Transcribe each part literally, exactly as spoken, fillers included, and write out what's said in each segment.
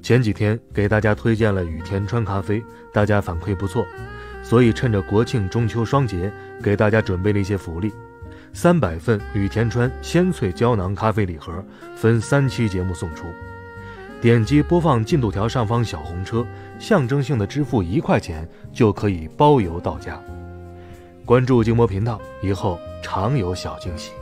前几天给大家推荐了雨田川咖啡，大家反馈不错，所以趁着国庆中秋双节，给大家准备了一些福利。三百份雨田川鲜萃胶囊咖啡礼盒，分三期节目送出。点击播放进度条上方小红车，象征性的支付一块钱就可以包邮到家。关注静波频道，以后常有小惊喜。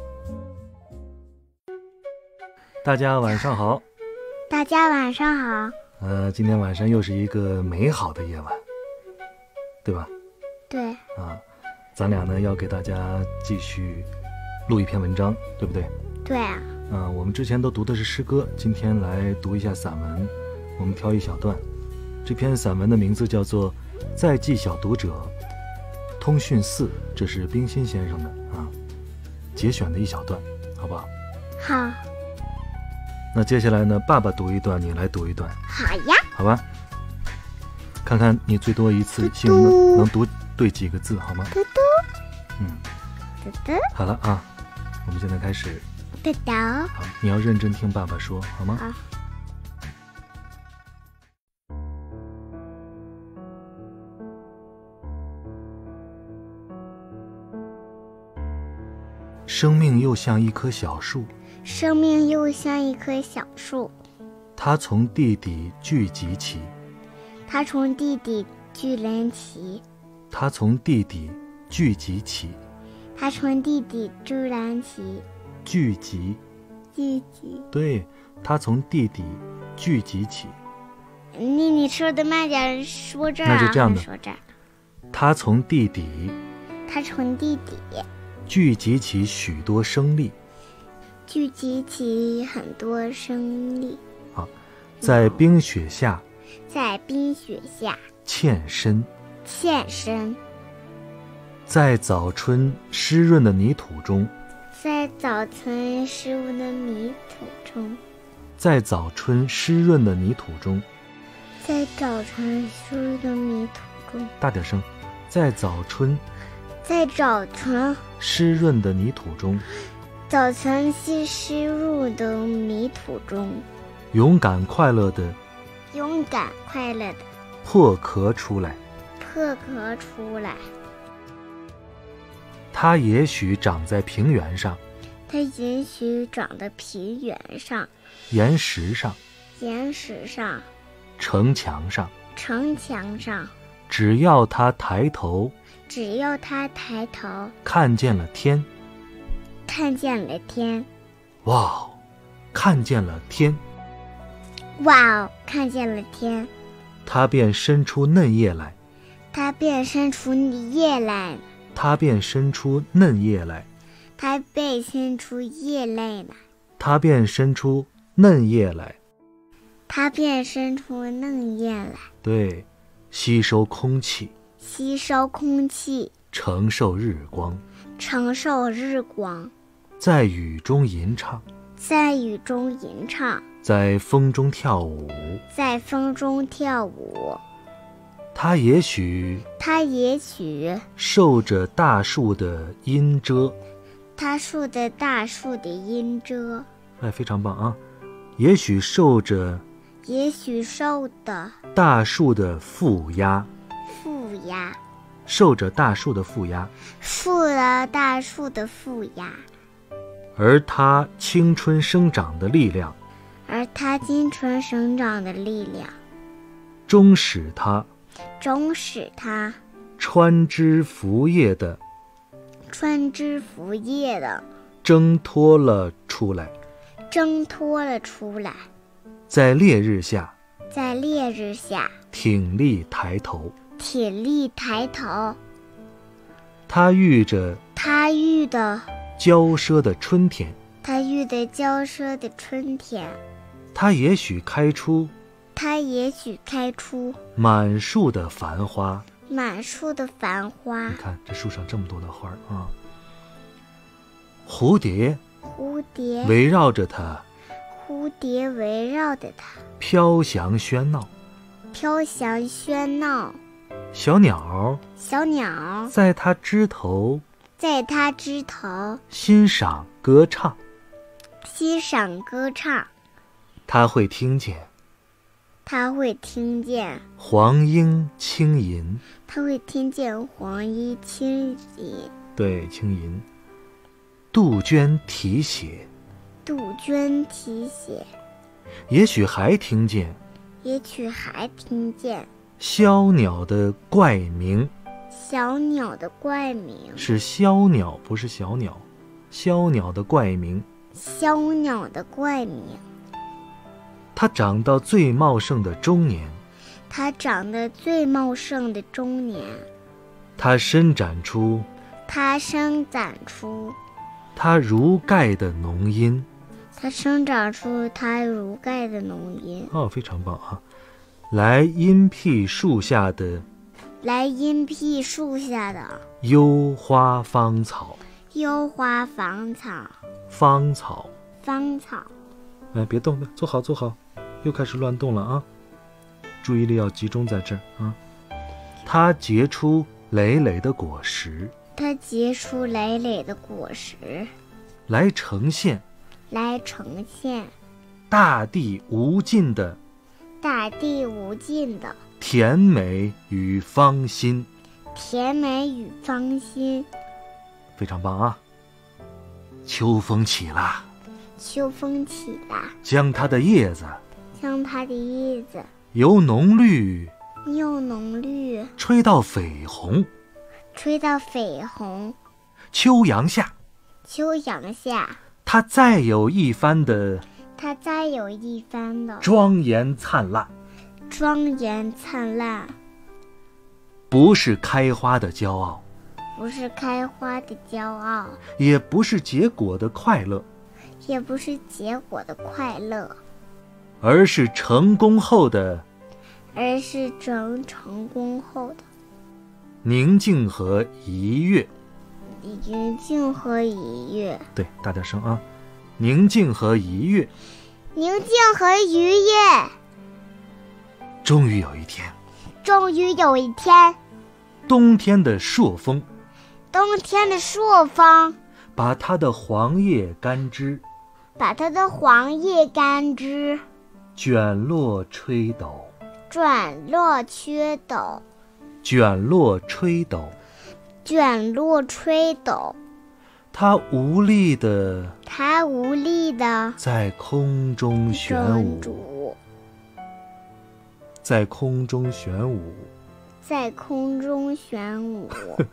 大家晚上好。 大家晚上好。 呃，今天晚上又是一个美好的夜晚，对吧？ 对。 啊，咱俩呢要给大家继续录一篇文章，对不对？ 对啊。 啊，我们之前都读的是诗歌，今天来读一下散文。我们挑一小段，这篇散文的名字叫做《在记小读者》，通讯四，这是冰心先生的啊节选的一小段，好不好？ 好。 那接下来呢，爸爸读一段，你来读一段。 好呀。 好吧，看看你最多一次性能能读对几个字，好吗？ 嘟嘟。 嗯。 嘟嘟。 好了啊，我们现在开始。 嘟嘟。 好，你要认真听爸爸说，好吗？ 好。 生命又像一棵小树。 生命又像一棵小树， 它从地底聚集起。 它从地底聚连起。 它从地底聚集起。 它从地底聚连起。 聚集。 聚集。 对，它从地底聚集起。 你你说的慢点，说这儿啊。 那就这样的。 说这儿。 它从地底。 它从地底聚集起许多生力。 聚集起很多生力。 好，在冰雪下。 在冰雪下。 欠身。 欠身。 在早春湿润的泥土中。 在早春湿润的泥土中。 在早春湿润的泥土中。 在早春湿润的泥土中。 大点声。在早春。 在早春湿润的泥土中。 早晨吸湿入的泥土中， 勇敢快乐的， 勇敢快乐的破壳出来， 破壳出来。 它也许长在平原上， 它也许长在平原上， 岩石上， 岩石上， 城墙上， 城墙上。 只要它抬头， 只要它抬头， 看见了天。 看见了天。 哇哦，看见了天。 哇哦，看见了天。 它便伸出嫩叶来。 它便伸出叶来。 它便伸出嫩叶来。 它便伸出叶来了。 它便伸出嫩叶来。 它便伸出嫩叶来。 对，吸收空气。 吸收空气。 承受日光。 承受日光。 在雨中吟唱。 在雨中吟唱。 在风中跳舞。 在风中跳舞。 它也许它也许受着大树的阴遮。 它受着大树的阴遮。 哎，非常棒啊！也许受着也许受的大树的负压。 负压。 受着大树的负压。 受了大树的负压。 而它青春生长的力量。 而它青春生长的力量。 终使它终使它穿枝拂叶的穿枝拂叶的挣脱了出来。 挣脱了出来。 在烈日下。 在烈日下。 挺立抬头。 挺立抬头。 它遇着它遇的骄奢的春天。 它遇的骄奢的春天。 它也许开出它也许开出满树的繁花。 满树的繁花。 你看这树上这么多的花啊！蝴蝶蝴蝶围绕着它。 蝴蝶围绕着它。 飘翔喧闹。 飘翔喧闹。 小鸟小鸟在它枝头在它枝头欣赏歌唱。 欣赏歌唱。 它会听见他会听见黄莺轻吟。 他会听见黄莺轻吟。 对，轻吟。杜鹃啼血。 杜鹃啼血。 也许还听见也许还听见枭鸟的怪鸣。 小鸟的怪鸣。 是枭鸟，不是小鸟。枭鸟的怪鸣。 枭鸟的怪鸣。 它长到最茂盛的中年。 它长得最茂盛的中年。 它伸展出它伸展出它如盖的浓荫。 它生长出它如盖的浓荫。 哦，非常棒啊！来荫僻树下的来荫僻树下的幽花芳草。 幽花芳草。 芳草。 芳草。 哎，别动，坐好坐好，又开始乱动了啊！注意力要集中在这儿啊！它结出累累的果实。 它结出累累的果实。 来呈现来呈现大地无尽的大地无尽的甜美与芳心。 甜美与芳心。 非常棒啊！秋风起了。 秋风起了。 将它的叶子将它的叶子由浓绿由浓绿吹到绯红。 吹到绯红。 秋阳下。 秋阳下。 它再有一番的它再有一番的庄严灿烂。 庄严灿烂。 不是开花的骄傲。 不是开花的骄傲。 也不是结果的快乐。 也不是结果的快乐。 而是成功后的而是整成功后的宁静和愉悦。 宁静和愉悦。 对，大点声啊！宁静和愉悦。 宁静和愉悦。 终于有一天， 终于有一天， 冬天的朔风， 冬天的朔风， 把它的黄叶干枝， 把它的黄叶干枝卷落吹抖， 卷落缺斗， 卷落吹抖， 卷落吹抖。 它无力的， 它无力的在空中旋舞，在空中旋舞， 在空中旋舞，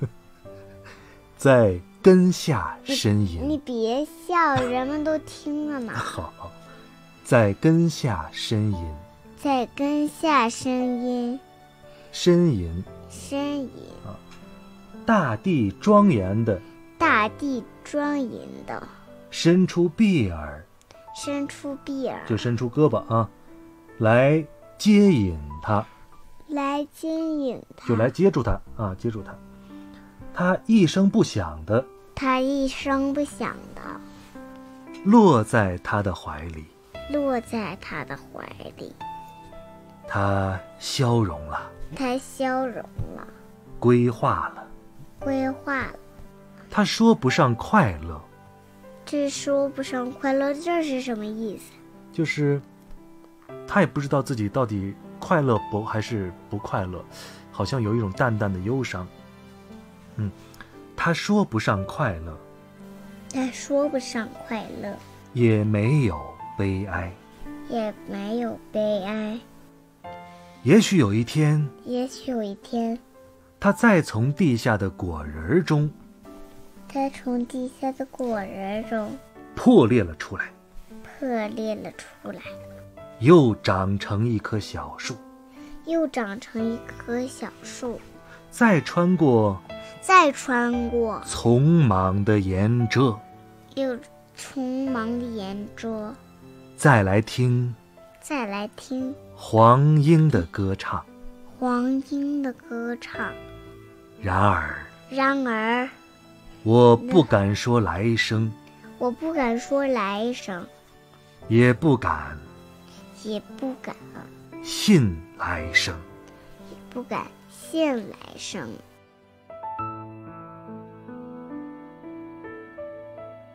在根下呻吟。 你别笑，人们都听了呢。 好，在根下呻吟， 在根下呻吟， 呻吟， 呻吟。 啊，大地庄严的， 大地庄严的， 伸出臂儿， 伸出臂儿， 就伸出胳膊啊，来接引它， 来接引它， 就来接住它啊，接住它。它一声不响的， 它一声不响的落在他的怀里， 落在他的怀里。 它消融了， 它消融了， 归化了， 归化了。 它说不上快乐， 这说不上快乐，这是什么意思？ 就是他也不知道自己到底快乐不还是不快乐，好像有一种淡淡的忧伤。嗯，他说不上快乐， 他说不上快乐， 也没有悲哀， 也没有悲哀。 也许有一天， 也许有一天， 他再从地下的果仁中， 他从地下的果仁中破裂了出来， 破裂了出来， 又长成一棵小树， 又长成一棵小树， 再穿过再穿过丛莽的岩遮， 又匆忙的岩遮， 再来听再来听黄莺的歌唱， 黄莺的歌唱。 然而， 然而， 我不敢说来生， 我不敢说来生， 也不敢也不敢信来生， 也不敢信来生。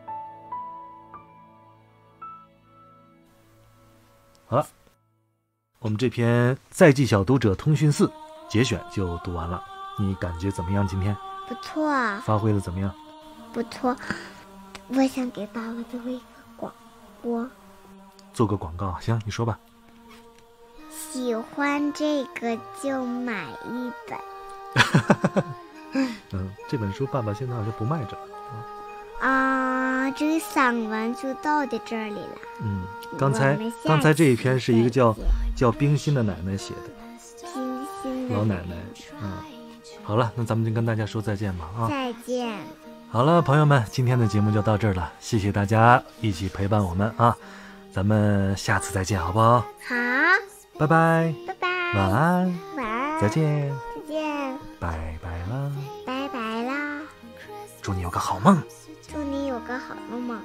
好了， 我们这篇《在记小读者通讯四》节选就读完了，你感觉怎么样？今天不错， 发挥的怎么样？ 不错。我想给爸爸做一个广播， 做个广告。行，你说吧。 喜欢这个就买一本。 嗯，这本书爸爸现在好像不卖着了。 啊，这个散文就到在这里了。 嗯，刚才刚才这一篇是一个叫叫冰心的奶奶写的， 冰心的老奶奶。嗯，好了，那咱们就跟大家说再见吧啊！ 再见。 好了，朋友们，今天的节目就到这儿了，谢谢大家一起陪伴我们啊！咱们下次再见，好不好？ 好， 拜拜， 拜拜， 晚安， 晚安， 再见， 再见， 拜拜啦， 拜拜啦， 祝你有个好梦。 祝你有个好梦梦。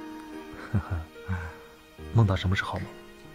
梦到什么是好梦？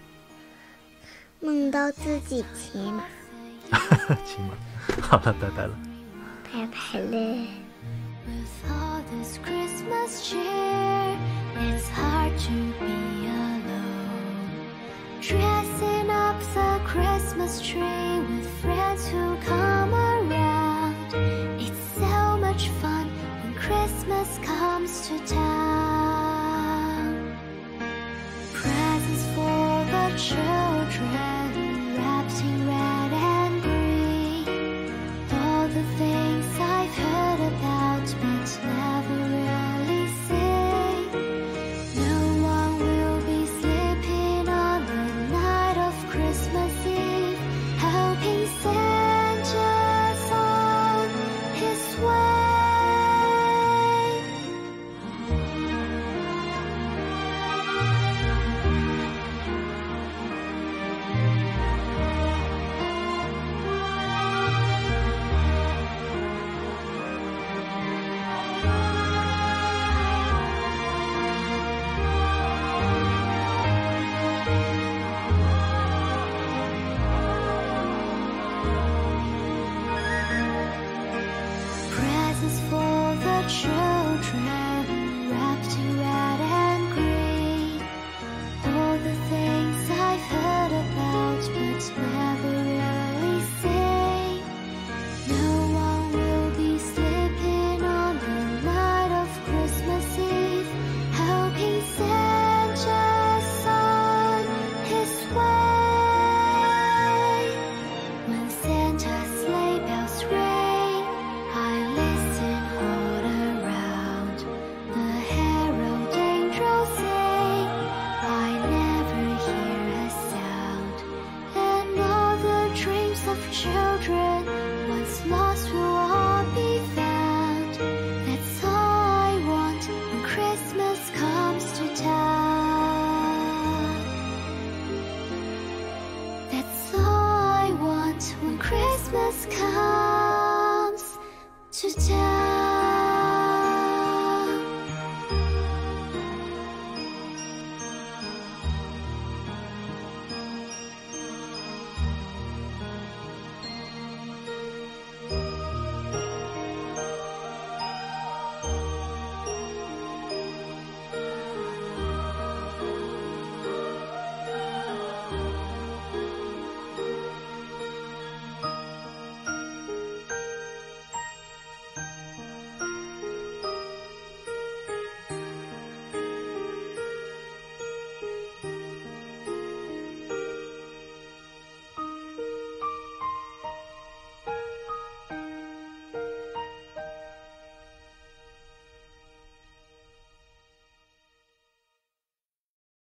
梦到自己骑马。 骑马。好了，拜拜了。 拜拜了。 With all this Christmas cheer, it's hard to be alone. Dressing up the Christmas tree with friends who come around. It's so much fun when Christmas comes to town. Presents for the children, wrapped in red and green. All the things I've heard about but never really seen. No one will be sleeping on the night of Christmas Eve, helping Santa's on his way. Presents for the children, wrapped in red and green. All the things I've heard about but never really seen. No one will be sleeping on the night of Christmas Eve, helping Santa's on his way. When Santa's sleigh bells ring, I listen all around. The herald angels sing, I never hear a sound. And all the dreams of children once lost will all be found. That's all I want when Christmas comes to town. That's all I want when Christmas comes